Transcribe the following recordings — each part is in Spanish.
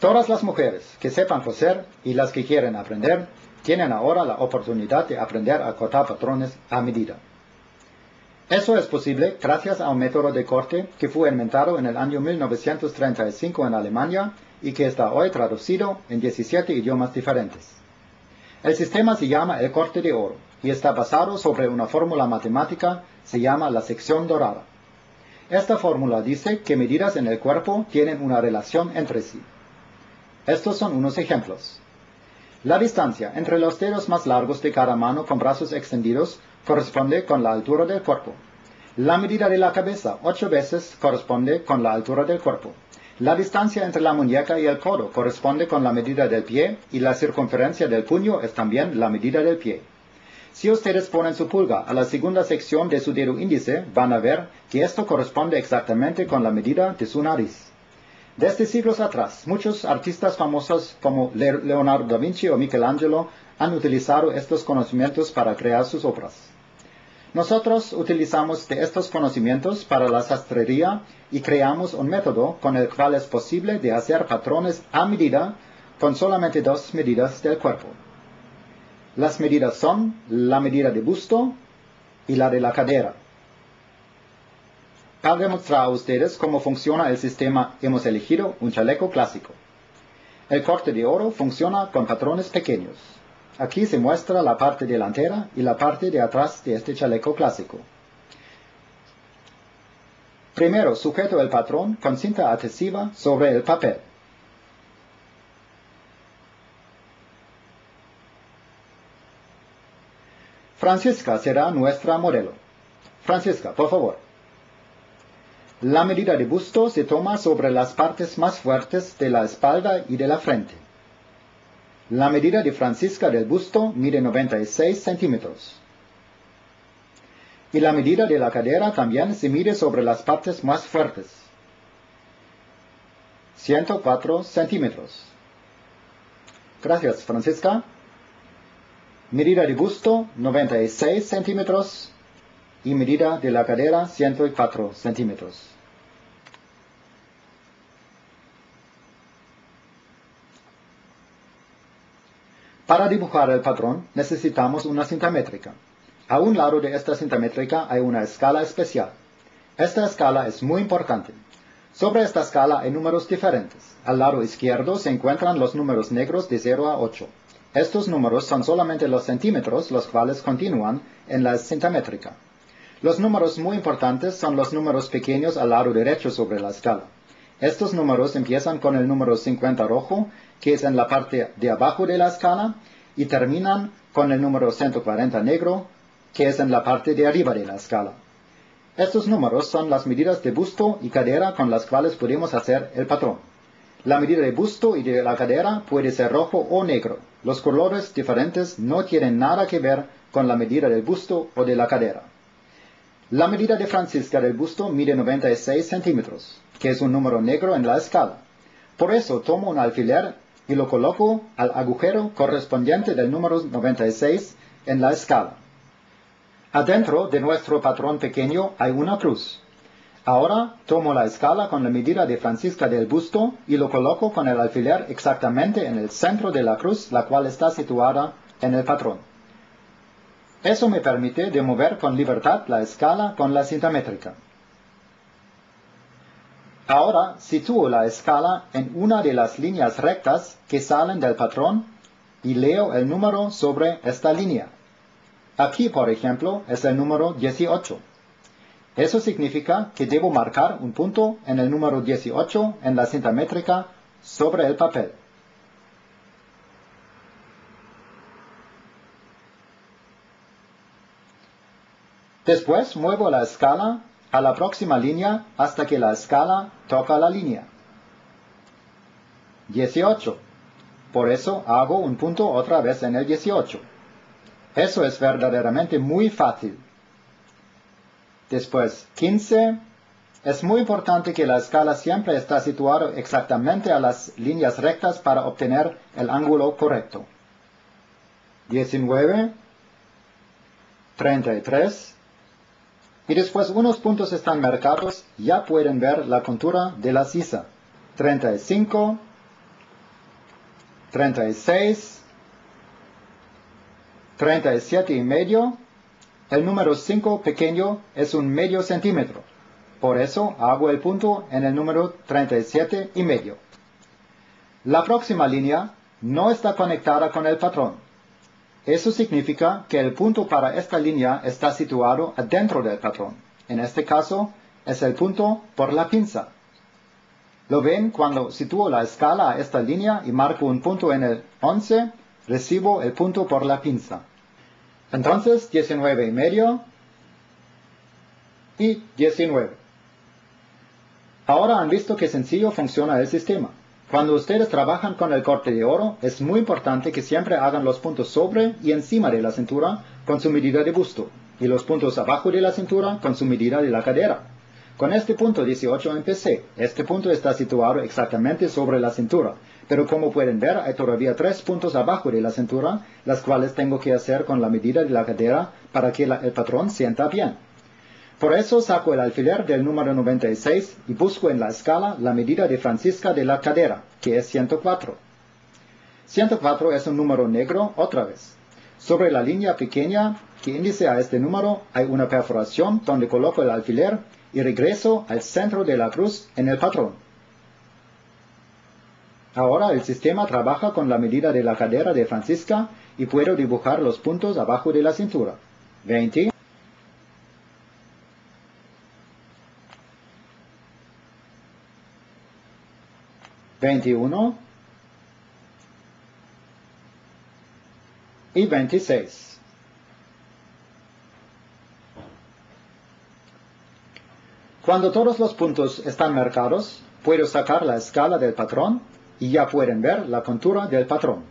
Todas las mujeres que sepan coser y las que quieren aprender, tienen ahora la oportunidad de aprender a cortar patrones a medida. Eso es posible gracias a un método de corte que fue inventado en el año 1935 en Alemania y que está hoy traducido en 17 idiomas diferentes. El sistema se llama el corte de oro y está basado sobre una fórmula matemática, se llama la sección dorada. Esta fórmula dice que medidas en el cuerpo tienen una relación entre sí. Estos son unos ejemplos. La distancia entre los dedos más largos de cada mano con brazos extendidos corresponde con la altura del cuerpo. La medida de la cabeza 8 veces corresponde con la altura del cuerpo. La distancia entre la muñeca y el codo corresponde con la medida del pie y la circunferencia del puño es también la medida del pie. Si ustedes ponen su pulga a la segunda sección de su dedo índice, van a ver que esto corresponde exactamente con la medida de su nariz. Desde siglos atrás, muchos artistas famosos como Leonardo da Vinci o Michelangelo han utilizado estos conocimientos para crear sus obras. Nosotros utilizamos de estos conocimientos para la sastrería y creamos un método con el cual es posible de hacer patrones a medida con solamente 2 medidas del cuerpo. Las medidas son la medida de busto y la de la cadera. Para demostrar a ustedes cómo funciona el sistema, hemos elegido un chaleco clásico. El corte de oro funciona con patrones pequeños. Aquí se muestra la parte delantera y la parte de atrás de este chaleco clásico. Primero sujeto el patrón con cinta adhesiva sobre el papel. Francisca será nuestra modelo. Francisca, por favor. La medida de busto se toma sobre las partes más fuertes de la espalda y de la frente. La medida de Francisca del busto mide 96 centímetros. Y la medida de la cadera también se mide sobre las partes más fuertes. 104 centímetros. Gracias, Francisca. Medida de busto 96 centímetros y medida de la cadera 104 centímetros. Para dibujar el patrón necesitamos una cinta métrica. A un lado de esta cinta métrica hay una escala especial. Esta escala es muy importante. Sobre esta escala hay números diferentes. Al lado izquierdo se encuentran los números negros de 0 a 8. Estos números son solamente los centímetros, los cuales continúan en la cinta métrica. Los números muy importantes son los números pequeños al lado derecho sobre la escala. Estos números empiezan con el número 50 rojo, que es en la parte de abajo de la escala, y terminan con el número 140 negro, que es en la parte de arriba de la escala. Estos números son las medidas de busto y cadera con las cuales podemos hacer el patrón. La medida de busto y de la cadera puede ser rojo o negro. Los colores diferentes no tienen nada que ver con la medida del busto o de la cadera. La medida de Francisca del busto mide 96 centímetros, que es un número negro en la escala. Por eso tomo un alfiler y lo coloco al agujero correspondiente del número 96 en la escala. Adentro de nuestro patrón pequeño hay una cruz. Ahora tomo la escala con la medida de Francisca del busto y lo coloco con el alfiler exactamente en el centro de la cruz, la cual está situada en el patrón. Eso me permite de mover con libertad la escala con la cinta métrica. Ahora sitúo la escala en una de las líneas rectas que salen del patrón y leo el número sobre esta línea. Aquí, por ejemplo, es el número 18. Eso significa que debo marcar un punto en el número 18 en la cinta métrica sobre el papel. Después muevo la escala a la próxima línea hasta que la escala toca la línea. 18. Por eso hago un punto otra vez en el 18. Eso es verdaderamente muy fácil. Después 15. Es muy importante que la escala siempre esté situada exactamente a las líneas rectas para obtener el ángulo correcto. 19. 33. Y después unos puntos están marcados, ya pueden ver la contura de la sisa. 35, 36, 37,5. El número 5 pequeño es un medio centímetro. Por eso hago el punto en el número 37,5. La próxima línea no está conectada con el patrón. Eso significa que el punto para esta línea está situado adentro del patrón. En este caso, es el punto por la pinza. ¿Lo ven? Cuando sitúo la escala a esta línea y marco un punto en el 11, recibo el punto por la pinza. Entonces, 19,5 y 19. Ahora han visto qué sencillo funciona el sistema. Cuando ustedes trabajan con el corte de oro, es muy importante que siempre hagan los puntos sobre y encima de la cintura con su medida de busto, y los puntos abajo de la cintura con su medida de la cadera. Con este punto 18 empecé. Este punto está situado exactamente sobre la cintura, pero como pueden ver, hay todavía 3 puntos abajo de la cintura, las cuales tengo que hacer con la medida de la cadera para que el patrón sienta bien. Por eso saco el alfiler del número 96 y busco en la escala la medida de Francisca de la cadera, que es 104. 104 es un número negro otra vez. Sobre la línea pequeña que índice a este número hay una perforación donde coloco el alfiler y regreso al centro de la cruz en el patrón. Ahora el sistema trabaja con la medida de la cadera de Francisca y puedo dibujar los puntos abajo de la cintura. 20. 21 y 26. Cuando todos los puntos están marcados, puedo sacar la escala del patrón y ya pueden ver la contura del patrón.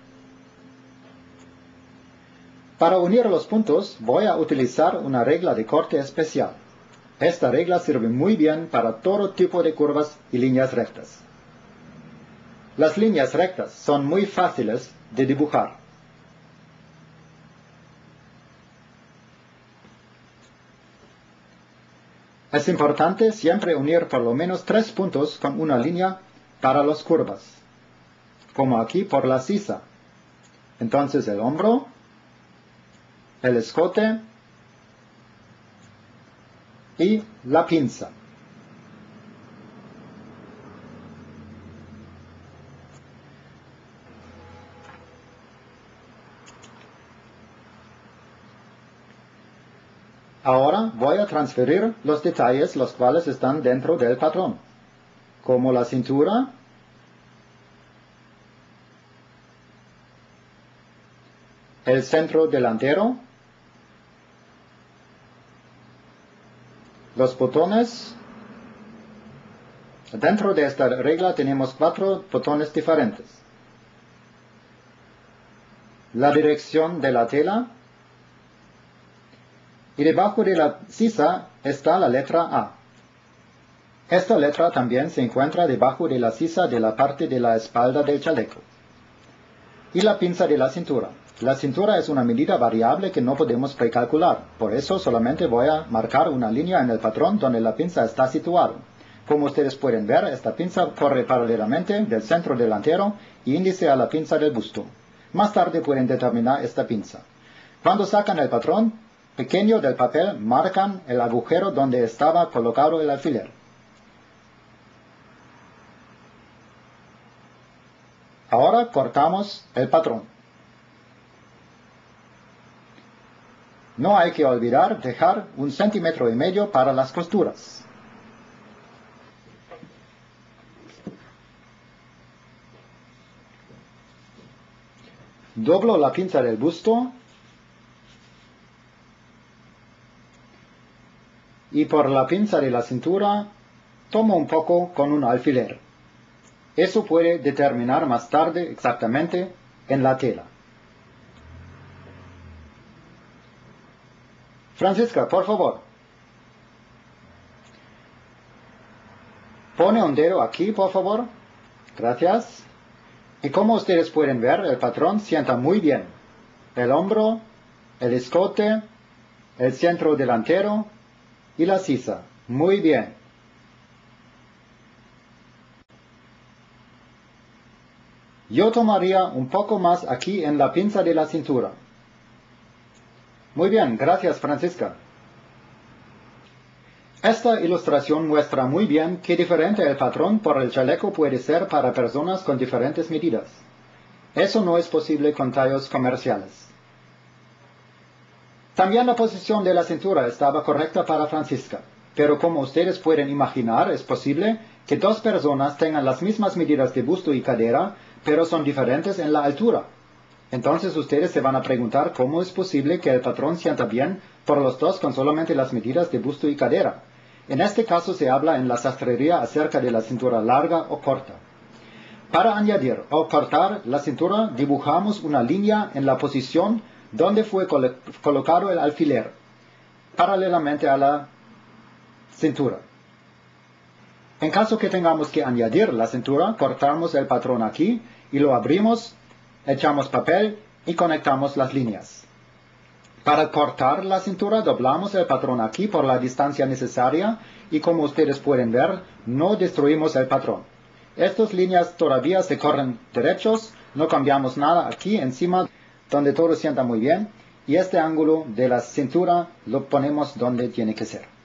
Para unir los puntos voy a utilizar una regla de corte especial. Esta regla sirve muy bien para todo tipo de curvas y líneas rectas. Las líneas rectas son muy fáciles de dibujar. Es importante siempre unir por lo menos 3 puntos con una línea para las curvas, como aquí por la sisa. Entonces el hombro, el escote y la pinza. Ahora voy a transferir los detalles los cuales están dentro del patrón, como la cintura, el centro delantero, los botones. Dentro de esta regla tenemos 4 botones diferentes. La dirección de la tela. Y debajo de la sisa está la letra A. Esta letra también se encuentra debajo de la sisa de la parte de la espalda del chaleco. Y la pinza de la cintura. La cintura es una medida variable que no podemos precalcular, por eso solamente voy a marcar una línea en el patrón donde la pinza está situada. Como ustedes pueden ver, esta pinza corre paralelamente del centro delantero y índice a la pinza del busto. Más tarde pueden determinar esta pinza. Cuando sacan el patrón pequeño del papel, marcan el agujero donde estaba colocado el alfiler. Ahora cortamos el patrón. No hay que olvidar dejar 1,5 centímetros para las costuras. Doblo la pinza del busto y por la pinza de la cintura tomo un poco con un alfiler. Eso puede determinar más tarde exactamente en la tela. Francisca, por favor. Pone un dedo aquí, por favor. Gracias. Y como ustedes pueden ver, el patrón sienta muy bien. El hombro, el escote, el centro delantero y la sisa. Muy bien. Yo tomaría un poco más aquí en la pinza de la cintura. Muy bien, gracias Francisca. Esta ilustración muestra muy bien qué diferente el patrón por el chaleco puede ser para personas con diferentes medidas. Eso no es posible con tallos comerciales. También la posición de la cintura estaba correcta para Francisca, pero como ustedes pueden imaginar, es posible que dos personas tengan las mismas medidas de busto y cadera, pero son diferentes en la altura. Entonces ustedes se van a preguntar cómo es posible que el patrón sienta bien por los dos con solamente las medidas de busto y cadera. En este caso se habla en la sastrería acerca de la cintura larga o corta. Para añadir o cortar la cintura, dibujamos una línea en la posición donde fue colocado el alfiler, paralelamente a la cintura. En caso que tengamos que añadir la cintura, cortamos el patrón aquí y lo abrimos, echamos papel y conectamos las líneas. Para cortar la cintura, doblamos el patrón aquí por la distancia necesaria y como ustedes pueden ver, no destruimos el patrón. Estas líneas todavía se corren derechos, no cambiamos nada aquí encima donde todo sienta muy bien y este ángulo de la cintura lo ponemos donde tiene que ser.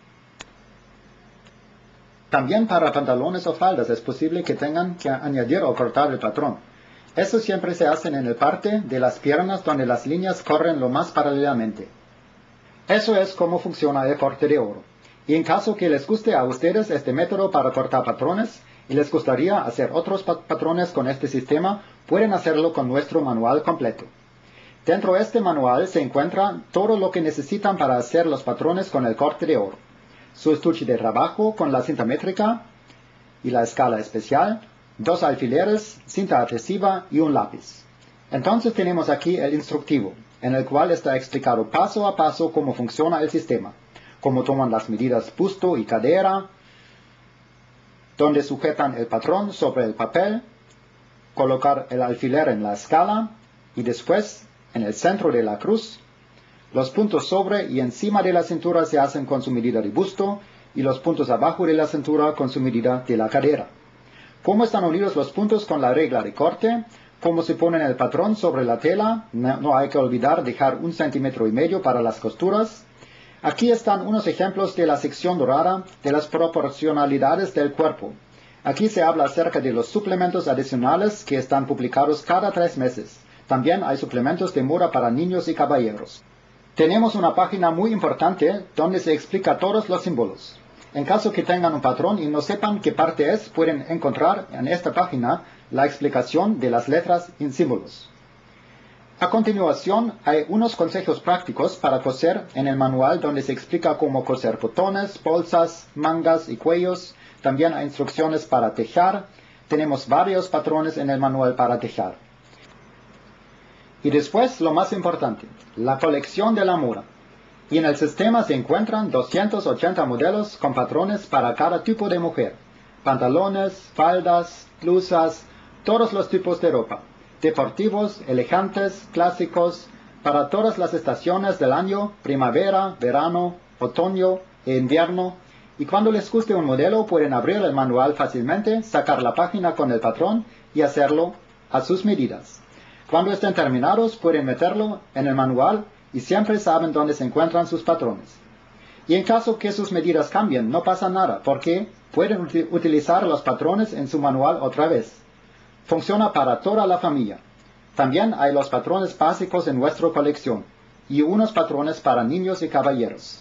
También para pantalones o faldas es posible que tengan que añadir o cortar el patrón. Eso siempre se hace en el parte de las piernas donde las líneas corren lo más paralelamente. Eso es cómo funciona el corte de oro. Y en caso que les guste a ustedes este método para cortar patrones y les gustaría hacer otros patrones con este sistema, pueden hacerlo con nuestro manual completo. Dentro de este manual se encuentra todo lo que necesitan para hacer los patrones con el corte de oro. Su estuche de trabajo con la cinta métrica y la escala especial, 2 alfileres, cinta adhesiva y un lápiz. Entonces tenemos aquí el instructivo, en el cual está explicado paso a paso cómo funciona el sistema, cómo toman las medidas busto y cadera, donde sujetan el patrón sobre el papel, colocar el alfiler en la escala y después en el centro de la cruz. Los puntos sobre y encima de la cintura se hacen con su medida de busto y los puntos abajo de la cintura con su medida de la cadera. ¿Cómo están unidos los puntos con la regla de corte? ¿Cómo se pone el patrón sobre la tela? No hay que olvidar dejar 1,5 centímetros para las costuras. Aquí están unos ejemplos de la sección dorada de las proporcionalidades del cuerpo. Aquí se habla acerca de los suplementos adicionales que están publicados cada 3 meses. También hay suplementos de moda para niños y caballeros. Tenemos una página muy importante donde se explica todos los símbolos. En caso que tengan un patrón y no sepan qué parte es, pueden encontrar en esta página la explicación de las letras y símbolos. A continuación, hay unos consejos prácticos para coser en el manual donde se explica cómo coser botones, bolsas, mangas y cuellos. También hay instrucciones para tejar. Tenemos varios patrones en el manual para tejar. Y después, lo más importante, la colección de la moda. Y en el sistema se encuentran 280 modelos con patrones para cada tipo de mujer. Pantalones, faldas, blusas, todos los tipos de ropa. Deportivos, elegantes, clásicos, para todas las estaciones del año, primavera, verano, otoño e invierno. Y cuando les guste un modelo pueden abrir el manual fácilmente, sacar la página con el patrón y hacerlo a sus medidas. Cuando estén terminados pueden meterlo en el manual y siempre saben dónde se encuentran sus patrones. Y en caso que sus medidas cambien, no pasa nada, porque pueden utilizar los patrones en su manual otra vez. Funciona para toda la familia. También hay los patrones básicos en nuestra colección, y unos patrones para niños y caballeros.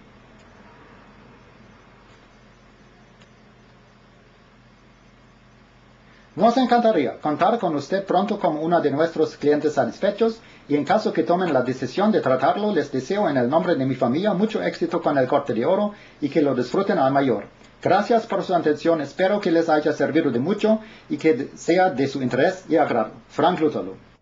Nos encantaría contar con usted pronto como uno de nuestros clientes satisfechos y en caso que tomen la decisión de tratarlo, les deseo en el nombre de mi familia mucho éxito con el corte de oro y que lo disfruten al mayor. Gracias por su atención, espero que les haya servido de mucho y que sea de su interés y agrado. Frank Lutherlo.